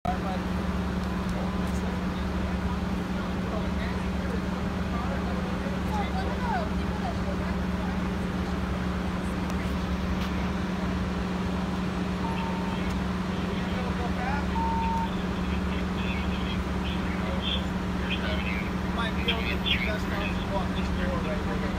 Might be able to just walk this door right here.